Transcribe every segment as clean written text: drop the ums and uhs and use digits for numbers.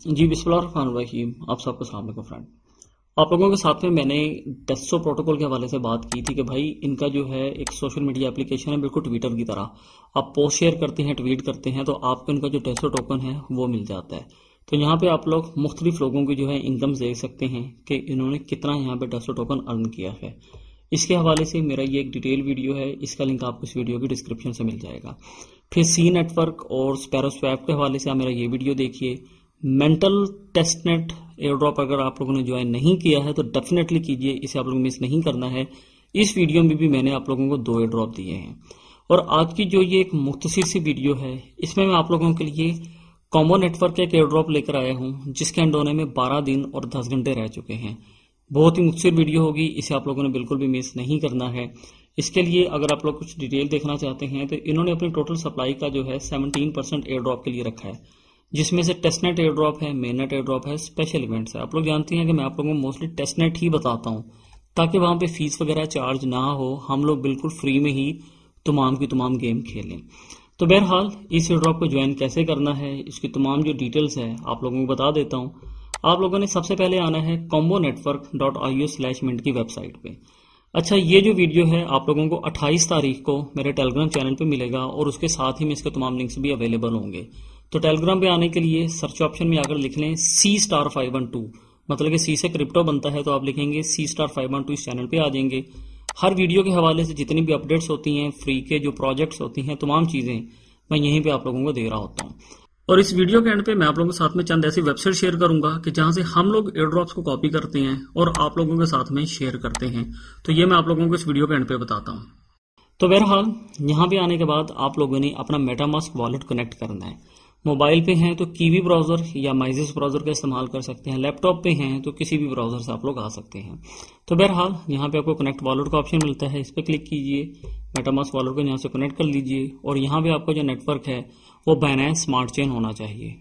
जी बिस्मिल्लाहिर्रहमानिर्रहीम। आप सबको अस्सलाम वालेकुम फ्रेंड। आप लोगों के साथ में मैंने टेस्टो प्रोटोकॉल के हवाले से बात की थी कि भाई इनका जो है एक सोशल मीडिया एप्लीकेशन है, बिल्कुल ट्विटर की तरह। आप पोस्ट शेयर करते हैं, ट्वीट करते हैं तो आपको इनका जो टेस्टो टोकन है वो मिल जाता है। तो यहाँ पे आप लोग मुख्तलिफ लोगों की जो है इनकम देख सकते हैं कि इन्होंने कितना यहाँ पे टेस्टो टोकन अर्न किया है। इसके हवाले से मेरा ये एक डिटेल वीडियो है, इसका लिंक आपको इस वीडियो की डिस्क्रिप्शन से मिल जाएगा। फिर सी नेटवर्क और स्पैरो स्वैप के हवाले से आप मेरा ये वीडियो देखिए। मेंटल टेस्टनेट एयर ड्रॉप अगर आप लोगों ने ज्वाइन नहीं किया है तो डेफिनेटली कीजिए, इसे आप लोगों को मिस नहीं करना है। इस वीडियो में भी मैंने आप लोगों को 2 एयर ड्रॉप दिए हैं और आज की जो ये एक मुख्तसर सी वीडियो है इसमें मैं आप लोगों के लिए कॉम्बो नेटवर्क का एक एयर ड्रॉप लेकर आया हूं जिसके एंड होने में 12 दिन और 10 घंटे रह चुके हैं। बहुत ही मुख्तसर वीडियो होगी, इसे आप लोगों ने बिल्कुल भी मिस नहीं करना है। इसके लिए अगर आप लोग कुछ डिटेल देखना चाहते हैं तो इन्होंने अपनी टोटल सप्लाई का जो है 17% एयर ड्रॉप के लिए रखा है, जिसमें से टेस्टनेट एयर ड्रॉप है, मेननेट एयर ड्रॉप है, स्पेशल इवेंट्स है। आप लोग जानते हैं कि मैं आप लोगों को मोस्टली टेस्टनेट ही बताता हूं ताकि वहां पे फीस वगैरह चार्ज ना हो, हम लोग बिल्कुल फ्री में ही तमाम की तमाम गेम खेलें। तो बहरहाल इस एयर ड्रॉप को ज्वाइन कैसे करना है, इसकी तमाम जो डिटेल्स है आप लोगों को बता देता हूं। आप लोगों ने सबसे पहले आना है combonetwork.io/mint की वेबसाइट पे। अच्छा, ये जो वीडियो है आप लोगों को 28 तारीख को मेरे टेलीग्राम चैनल पे मिलेगा और उसके साथ ही में इसके तमाम लिंक्स भी अवेलेबल होंगे। तो टेलीग्राम पे आने के लिए सर्च ऑप्शन में आकर लिख लें C*512, मतलब कि सी से क्रिप्टो बनता है तो आप लिखेंगे C*512, इस चैनल पे आ जाएंगे। हर वीडियो के हवाले से जितनी भी अपडेट्स होती हैं, फ्री के जो प्रोजेक्ट्स होती हैं, तमाम चीजें मैं यहीं पे आप लोगों को दे रहा होता हूँ। और इस वीडियो के एंड पे मैं आप लोगों के साथ में चंद ऐसी वेबसाइट शेयर करूंगा कि जहां से हम लोग एयर ड्रॉप्स को कॉपी करते हैं और आप लोगों के साथ में शेयर करते हैं। तो ये मैं आप लोगों को इस वीडियो के एंड पे बताता हूं। तो बहरहाल यहाँ पे आने के बाद आप लोगों ने अपना मेटामास्क वॉलेट कनेक्ट करना है। मोबाइल पे हैं तो कीवी ब्राउजर या माइजिस ब्राउजर का इस्तेमाल कर सकते हैं, लैपटॉप पे हैं तो किसी भी ब्राउजर से आप लोग आ सकते हैं। तो बहरहाल यहाँ पे आपको कनेक्ट वॉलेट का ऑप्शन मिलता है, इस पर क्लिक कीजिए, मेटामास्क वॉलेट को यहाँ से कनेक्ट कर लीजिए और यहाँ पे आपका जो नेटवर्क है वो बाइनेंस स्मार्ट चेन होना चाहिए।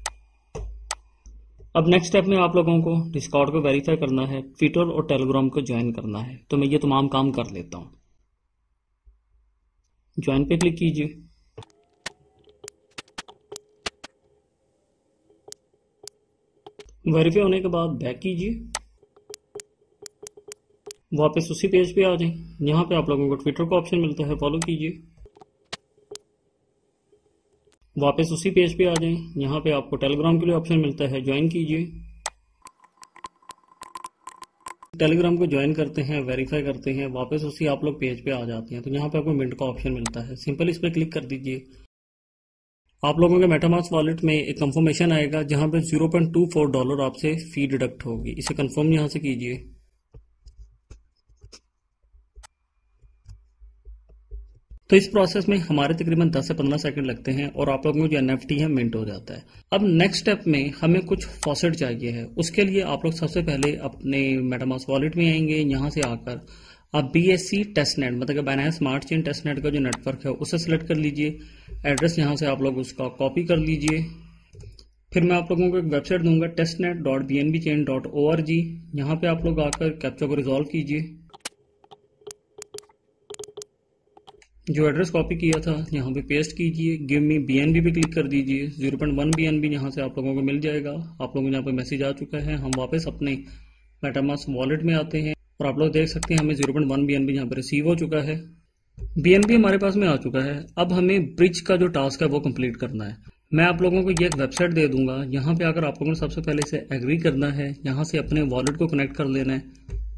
अब नेक्स्ट स्टेप में आप लोगों को डिस्कॉर्ड को वेरीफाई करना है, ट्विटर और टेलीग्राम को ज्वाइन करना है। तो मैं ये तमाम काम कर लेता हूँ। ज्वाइन पे क्लिक कीजिए, वेरीफाई होने के बाद बैक कीजिए, वापस उसी पेज पे आ जाएं। यहाँ पे आप लोगों को ट्विटर का ऑप्शन मिलता है, फॉलो कीजिए, वापस उसी पेज पे आ जाएं। यहाँ पे आपको टेलीग्राम के लिए ऑप्शन मिलता है, ज्वाइन कीजिए। टेलीग्राम को ज्वाइन करते हैं, वेरीफाई करते हैं, वापस उसी आप लोग पेज पे आ जाते हैं। तो यहाँ पे आपको मिंट का ऑप्शन मिलता है, सिंपल इस पर क्लिक कर दीजिए। आप लोगों के मेटामास्क वॉलेट में एक कंफर्मेशन आएगा जहां पे $0.24 आपसे फी डिडक्ट होगी। इसे कंफर्म यहां से कीजिए। तो इस प्रोसेस में हमारे तकरीबन 10 से 15 सेकंड लगते हैं और आप लोगों को जो NFT है मिंट हो जाता है। अब नेक्स्ट स्टेप में हमें कुछ फॉसेट चाहिए है। उसके लिए आप लोग सबसे पहले अपने मेटामास्क वॉलेट में आएंगे। यहां से आकर आप BSC टेस्टनेट, मतलब कि बाइनेंस स्मार्ट चेन टेस्टनेट का जो नेटवर्क है उसे सिलेक्ट कर लीजिए। एड्रेस यहां से आप लोग उसका कॉपी कर लीजिए। फिर मैं आप लोगों को एक वेबसाइट दूंगा testnet.bnbchain.org। यहाँ पे आप लोग आकर कैप्चा को रिजॉल्व कीजिए। जो एड्रेस कॉपी किया था यहाँ पे पेस्ट कीजिए, गिव मी BNB पे क्लिक कर दीजिए। 0.1 BNB यहाँ से आप लोगों को मिल जाएगा। आप लोगों को यहाँ पे मैसेज आ चुका है। हम वापस अपने मेटामास्क वॉलेट में आते हैं और आप लोग देख सकते हैं हमें 0.1 BNB यहाँ पे रिसीव हो चुका है। BNB हमारे पास में आ चुका है। अब हमें ब्रिज का जो टास्क है वो कंप्लीट करना है। मैं आप लोगों को ये एक वेबसाइट दे दूंगा, यहाँ पे आकर आप लोगों ने सबसे पहले से एग्री करना है। यहाँ से अपने वॉलेट को कनेक्ट कर लेना है।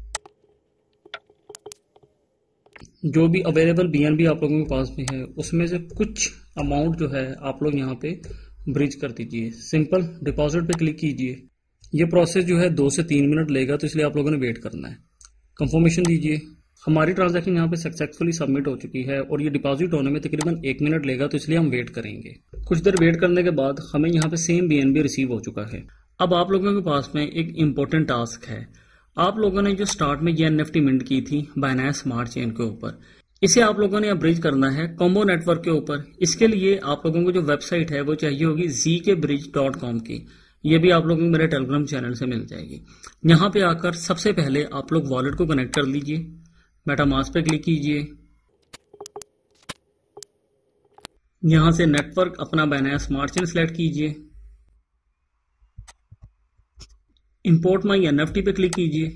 जो भी अवेलेबल BNB आप लोगों के पास में है उसमें से कुछ अमाउंट जो है आप लोग यहाँ पे ब्रिज कर दीजिए। सिंपल डिपॉजिट पे क्लिक कीजिए। ये प्रोसेस जो है 2 से 3 मिनट लेगा, तो इसलिए आप लोगों ने वेट करना है। कंफर्मेशन दीजिए। हमारी ट्रांजैक्शन यहाँ पे सक्सेसफुली सबमिट हो चुकी है और ये डिपॉजिट होने में तकरीबन 1 मिनट लेगा, तो इसलिए हम वेट करेंगे। कुछ देर वेट करने के बाद हमें यहाँ पे सेम BNB रिसीव हो चुका है। अब आप लोगों के पास में एक इम्पोर्टेंट टास्क है। आप लोगों ने जो स्टार्ट में ये NFT मिंट की थी बाइनेंस स्मार्ट चेन के ऊपर, इसे आप लोगों ने अब ब्रिज करना है कॉम्बो नेटवर्क के ऊपर। इसके लिए आप लोगों को जो वेबसाइट है वो चाहिए होगी zkbridge.com की। ये भी आप लोगों को मेरे टेलीग्राम चैनल से मिल जाएगी। यहाँ पे आकर सबसे पहले आप लोग वॉलेट को कनेक्ट कर लीजिए, मेटामास्क पे क्लिक कीजिए। यहां से नेटवर्क अपना बाइनेंस स्मार्ट चेन सिलेक्ट कीजिए। इंपोर्ट माई एनएफटी पे क्लिक कीजिए।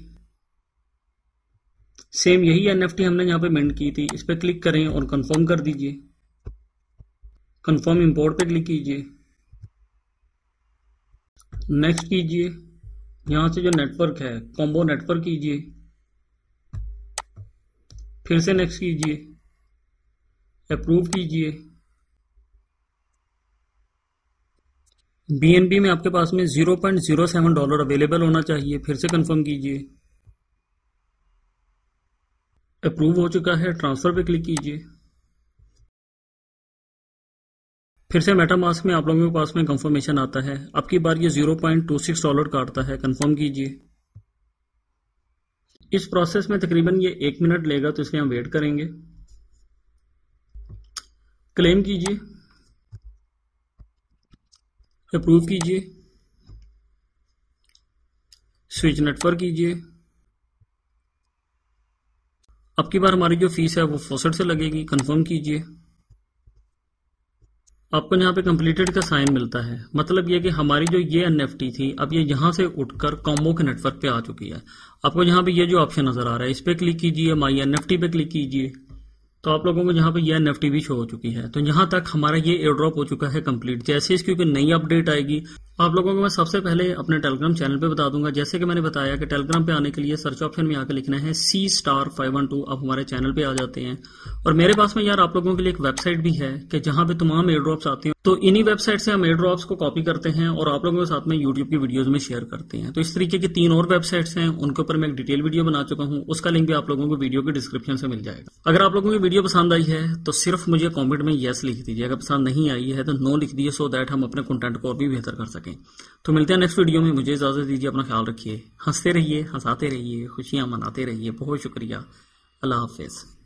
सेम यही एनएफटी हमने यहाँ पे मिंट की थी, इस पे क्लिक करें और कंफर्म कर दीजिए। कंफर्म इंपोर्ट पे क्लिक कीजिए, नेक्स्ट कीजिए। यहां से जो नेटवर्क है कॉम्बो नेटवर्क कीजिए, फिर से नेक्स्ट कीजिए, अप्रूव कीजिए। बीएनबी में आपके पास में $0.07 अवेलेबल होना चाहिए, फिर से कंफर्म कीजिए। अप्रूव हो चुका है, ट्रांसफर पे क्लिक कीजिए। फिर से मेटामास्क में आप लोगों के पास में कंफर्मेशन आता है, आपकी बार ये $0.26 काटता है, कंफर्म कीजिए। इस प्रोसेस में तकरीबन ये 1 मिनट लेगा, तो इसलिए हम वेट करेंगे। क्लेम कीजिए, अप्रूव कीजिए, स्विच नेटवर्क कीजिए। अब की बार हमारी जो फीस है वो फॉसेट से लगेगी, कंफर्म कीजिए। आपको यहाँ पे कंप्लीटेड का साइन मिलता है, मतलब ये कि हमारी जो ये एनएफटी थी अब ये यहाँ से उठकर कॉम्बो के नेटवर्क पे आ चुकी है। आपको यहाँ पे ये जो ऑप्शन नजर आ रहा है इस पे क्लिक कीजिए, माई एनएफटी पे क्लिक कीजिए, तो आप लोगों को यहाँ पे ये एनएफटी भी शो हो चुकी है। तो यहाँ तक हमारा ये एयर ड्रॉप हो चुका है कंप्लीट। जैसे इसकी कोई नई अपडेट आएगी आप लोगों को मैं सबसे पहले अपने टेलीग्राम चैनल पे बता दूंगा। जैसे कि मैंने बताया कि टेलीग्राम पे आने के लिए सर्च ऑप्शन में आकर लिखना है C*512, आप हमारे चैनल पे आ जाते हैं। और मेरे पास में यार आप लोगों के लिए एक वेबसाइट भी है कि जहां पे तमाम एयर ड्रॉप्स आते हैं, तो इन्हीं वेबसाइट से हम एयर ड्रॉप्स को कॉपी करते हैं और आप लोगों के साथ में यूट्यूब की वीडियोज में शेयर करते हैं। तो इस तरीके की 3 और वेबसाइट्स हैं, उनके ऊपर मैं एक डिटेल वीडियो बना चुका हूँ, उसका लिंक भी आप लोगों को वीडियो के डिस्क्रिप्शन से मिल जाएगा। अगर आप लोगों की वीडियो पसंद आई है तो सिर्फ मुझे कॉमेंट में यस लिख दीजिए, अगर पसंद नहीं आई है तो नो लिख दीजिए, सो दैट हम अपने कंटेंट को और भी बेहतर कर सकें। तो मिलते हैं नेक्स्ट वीडियो में, मुझे इजाजत दीजिए, अपना ख्याल रखिए, हंसते रहिए, हंसाते रहिए, खुशियां मनाते रहिए। बहुत शुक्रिया, अल्लाह हाफिज।